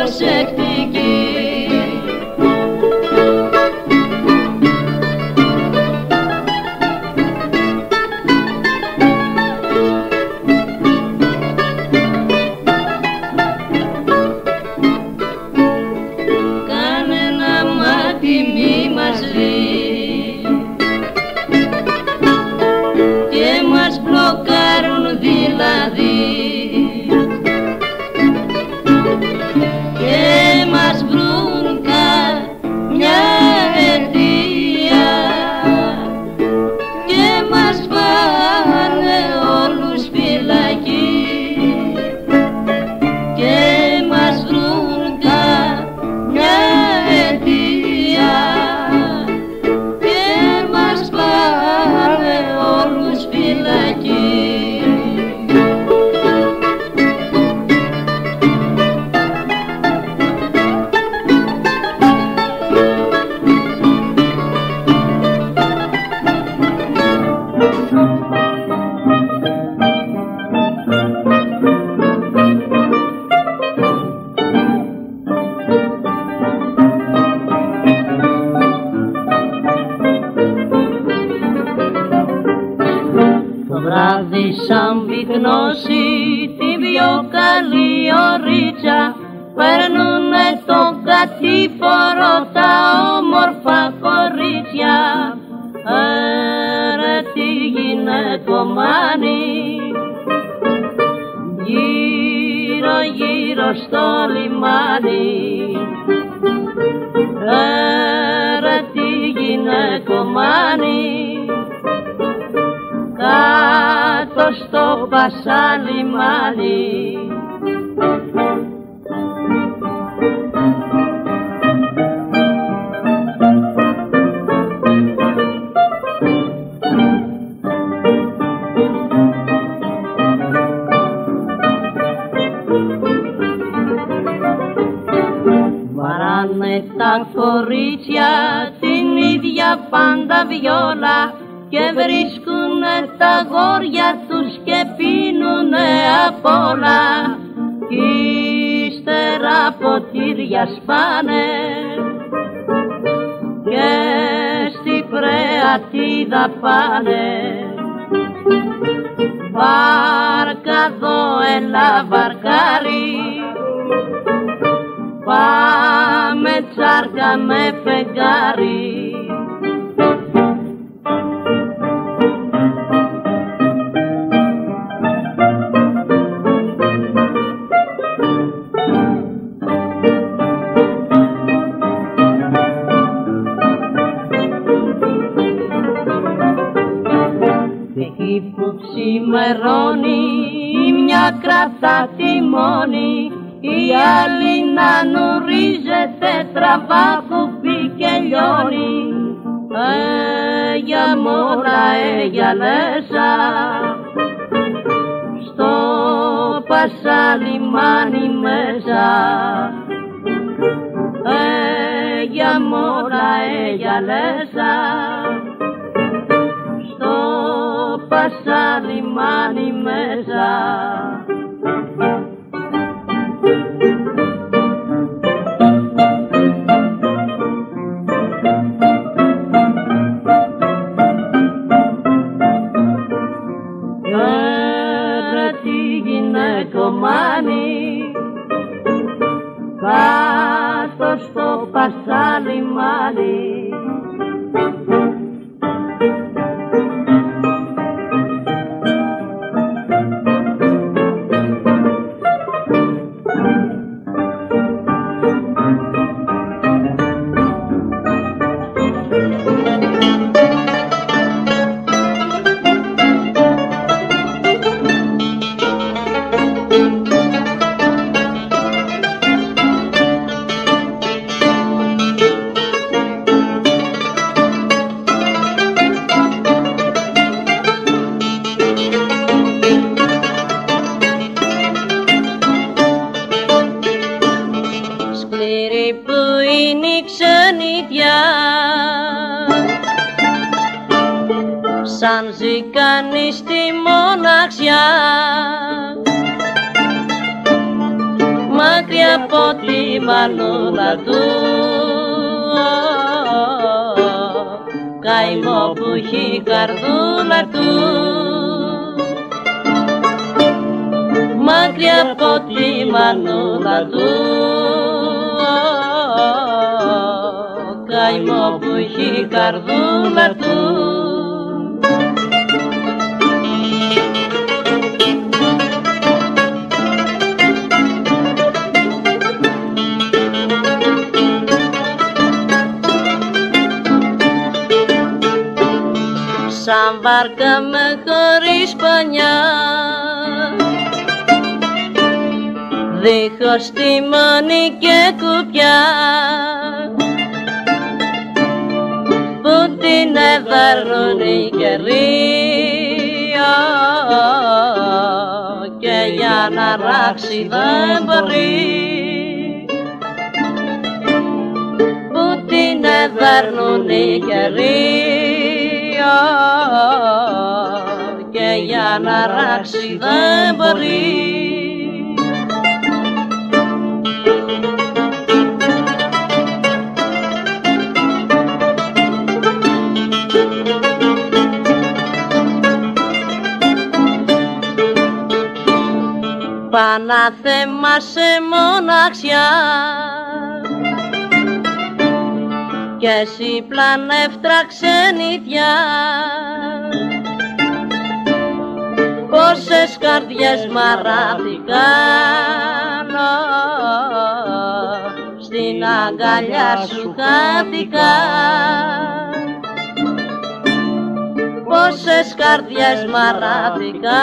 προσεκτική. Κανένα μάτι μη μας δει και μας μπλοκάρουν δηλαδή και μας βρουν καμιά αιτία και μας πάνε όλους φυλακή και μας βρουν καμιά αιτία και μας πάνε όλους φυλακή. Το βράδυ σαν πυκνώσει την πιο καλή ωρίτσα παίρνουνε τον κατήφορο τα όμορφα κορίτσια. Ρε τι γυναικομάνη γύρω γύρω στο λιμάνι. Ρε τι γυναικομάνη κάτω στο Πασαλιμάνι. Βαράνε τα κορίτσια την ίδια πάντα βιόλα και βρίσκουνε τα γόρια τους και πίνουνε απ' όλα κι ύστερα ποτήρια σπάνε και στη Φρεατίδα πάνε. Βάρκα δω έλα βαρκάρι, πάμε τσάρκα με φεγγάρι. Εκεί που ξημερώνει μια κρατά τιμόνι, η άλλη να νουρίζεται τραβά κουπί και λιώνει. Για μόρα για λέσα στο Πασαλιμάνι μέσα. Για μόρα για λέσα στο Πασαλιμάνι μέσα. Κομμάνι κάτω στο Πασαλιμάνι. σαν ζει κανείς στη μοναξιά, μακριά από τη μανούλα του, καημό που έχει η καρδούλα του. Μακριά από τη μανούλα του, καημό που έχει η καρδούλα του. Σαν βάρκα με χωρίς πανιά, δίχως τιμόνι και κουπιά, που την εδαρνούν οι καιροί, και για να ράξει δεν μπορεί, που την εδαρνούν οι καιροί, και για να ράξει δεν μπορεί. Πανάθεμα σε μοναξιά, κι εσύ πλανεύτρα ξενιτιά, πόσες καρδιές μαράθηκαν, στην αγκαλιά σου χάθηκαν. Πόσες καρδιές μαράθηκαν,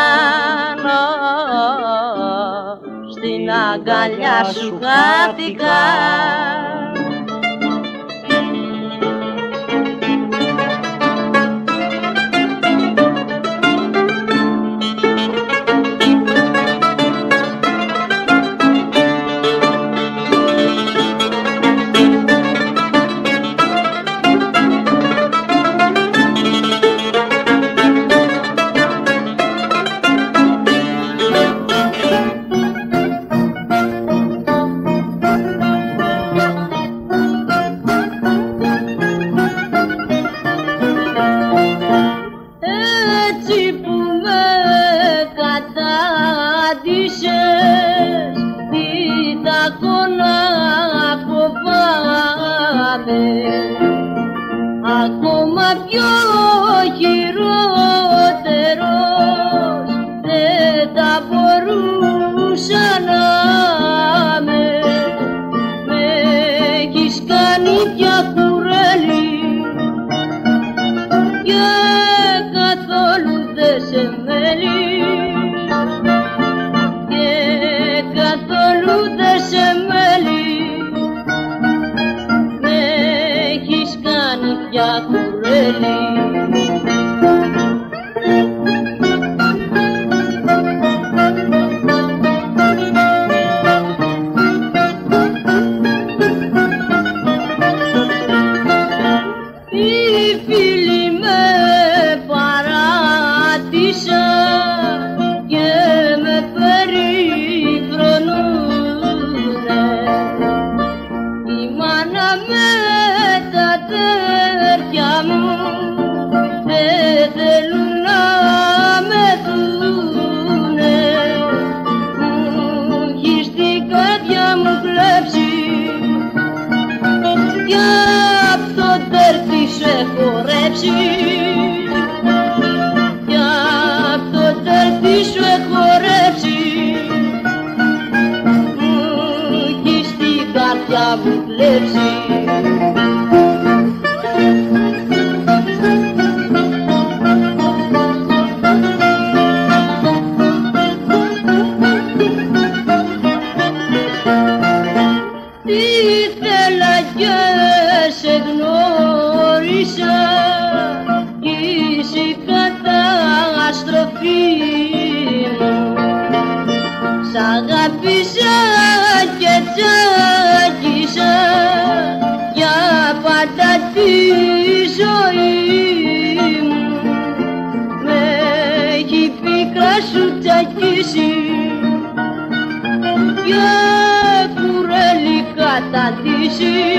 στην αγκαλιά σου χάθηκαν. Ακόμα πιο χειρότερος δεν θα μπορούσα να με έχεις κάνει πια κουρέλι και καθόλου δεν σε μέλει και καθόλου δεν σε μέλει. Για κουρέλι οι φίλοι με παράτησαν και με περιφρονούνε, η μάνα με τα αδέρφια μου δεν θέλουν να με δούνε. Μου έχεις την καρδιά μου κλέψει κι απ' το τέρτη σου έχω ρέψει, κι απ' το τέρτη σου έχω ρέψει. Μου έχεις την καρδιά μου κλέψει. Ήθελα και σε γνώρισα κι είσαι η καταστροφή μου. Σ' αγάπησα και τσάκισα για πάντα τη ζωή μου. Με έχει πίκρα σου τσακίσει και καταντήσει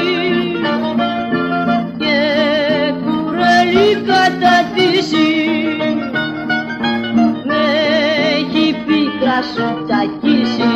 και κουρέλι καταντήσει με έχει πίκρα σου τσακίσει.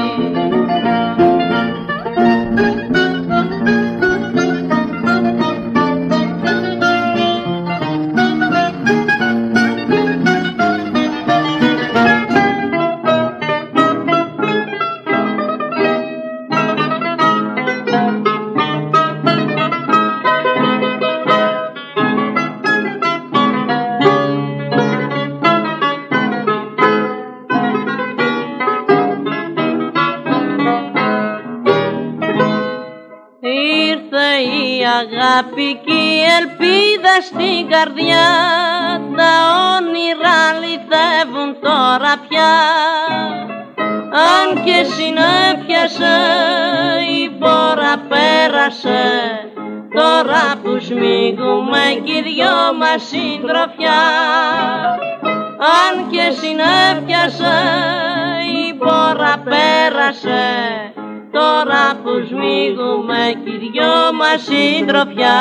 Αγάπη και η ελπίδα στην καρδιά, τα όνειρα λυθεύουν τώρα πια. Αν και συνέπιασε η πόρα πέρασε, τώρα που σμίγουμε κι οι δυο μας συντροφιά. Αν και συνέπιασε η πόρα πέρασε, τώρα που σμίγουμε κι οι δυο μας συντροφιά.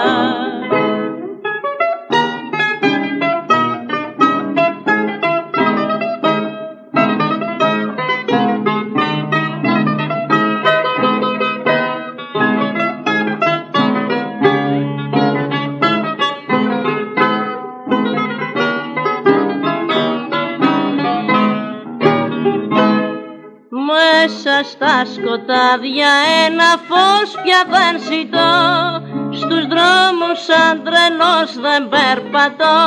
Μέσα στα σκοτάδια ένα φως πια δεν ζητώ, στους δρόμους σαν τρελός δεν περπατώ.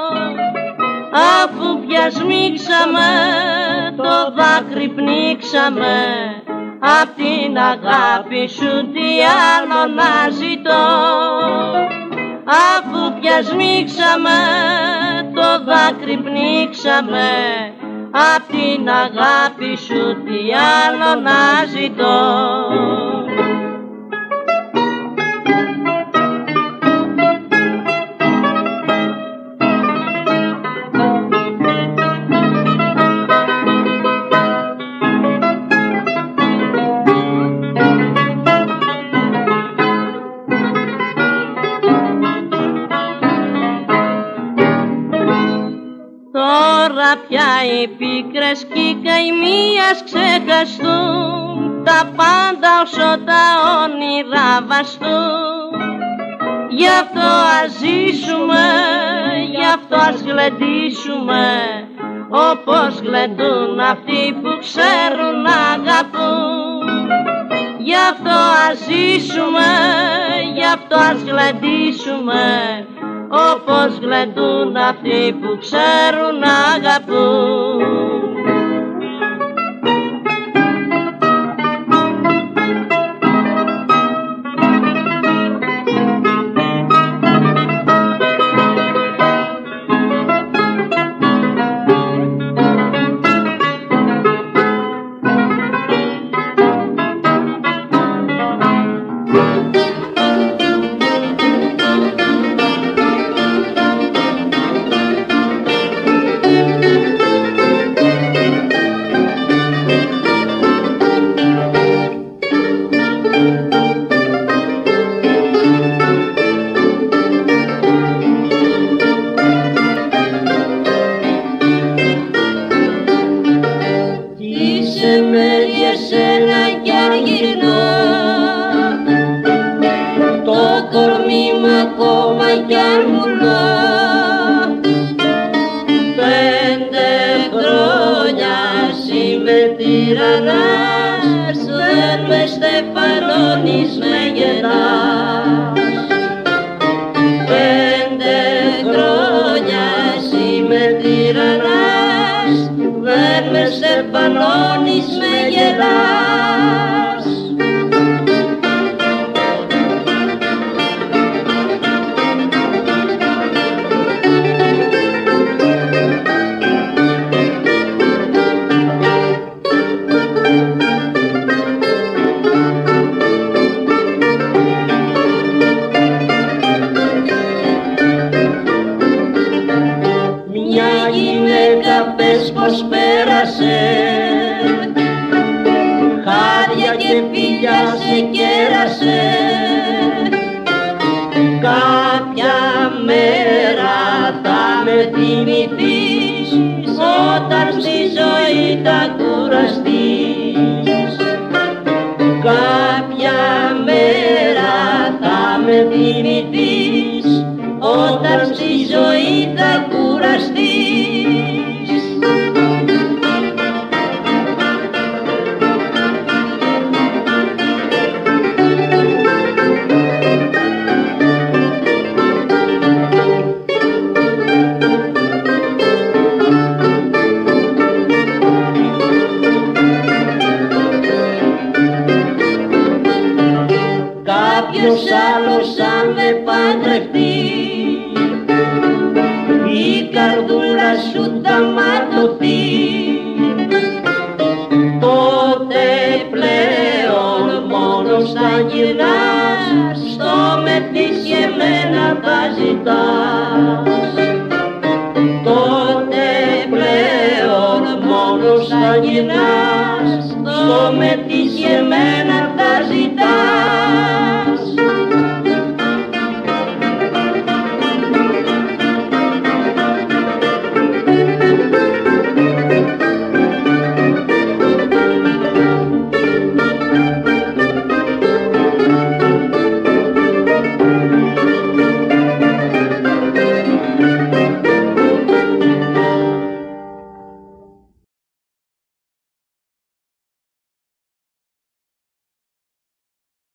Αφού πια σμίξαμε, το δάκρυ πνίξαμε, απ' την αγάπη σου τι άλλο να ζητώ. Αφού πια σμίξαμε, το δάκρυ πνίξαμε, απ' την αγάπη σου τι άλλο να ζητώ. Τώρα πια οι πίκρες κι οι καημίας ξεχαστούν, τα πάντα όσο τα όνειρα βαστούν. Γι' αυτό ας ζήσουμε, γι' αυτό ας γλεντήσουμε, όπως γλεντούν αυτοί που ξέρουν να αγαπούν. Γι' αυτό ας ζήσουμε, γι' αυτό ας γλεντήσουμε, όπως γλεντούν αυτοί που ξέρουν να αγαπούν. ακόμα κι αν μουλώ. 5 χρόνια είμαι τυραννάς, δεν με στεφανώνεις, με γελάς. 5 χρόνια είμαι τυραννάς, δεν με στεφανώνεις, με γελάς. Πες πως πέρασε, χάδια και φιλιά σε κέρασε. σκέπασε. Κάποια μέρα θα με θυμηθείς όταν στη ζωή θα κουραστείς. Κάποια μέρα θα με θυμηθείς όταν στη ζωή θα κουραστείς. Κάποιος άλλος αν με παντρευτεί, η καρδούλα σου θα ματωθεί. Τότε πλέον μόνος θα γυρνάς, στο μεθυσιεμένα θα ζητάς. Τότε πλέον μόνος θα γυρνάς, στο μεθυσιεμένα θα ζητάς.